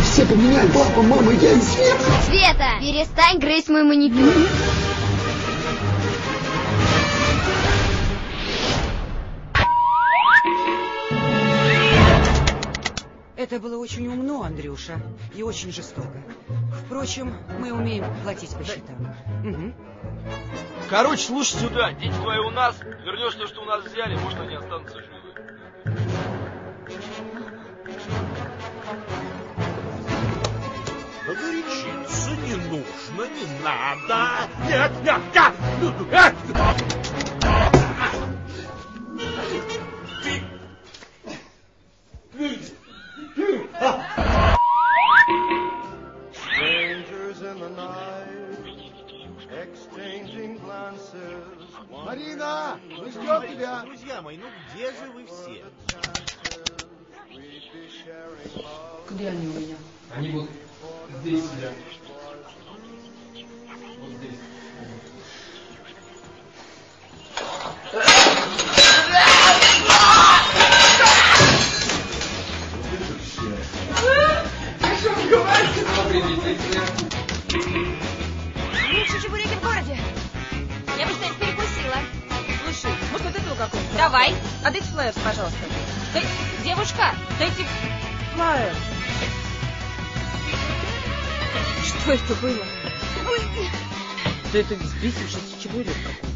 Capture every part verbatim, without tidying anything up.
все поменяли. Папа, мама, я и Света. Света, перестань грызть мой маникюр. Это было очень умно, Андрюша, и очень жестоко. Впрочем, мы умеем платить по счетам. Угу. Короче, слушай сюда, дети твои у нас, вернешь то, что у нас взяли, может, они останутся живы. Горячиться не нужно, не надо. Нет, нет, нет. Марина, мы ждем тебя. Друзья мои, ну где же вы все? Где они у меня? Они вот здесь сидят. Вот здесь. Лучшие чебуреки в городе. Я бы что-нибудь перекусила. Слушай, может, вот этого какого-то? Давай. Отдайте флаерс, пожалуйста. Дай... Девушка, дайте флаер. Что это было? Ой. Да это взбесившийся чебурек какой-то.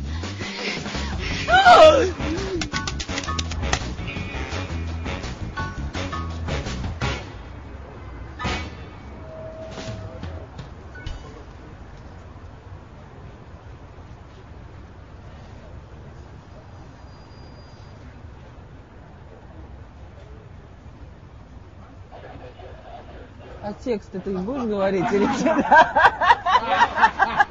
А текст ты будешь говорить или что?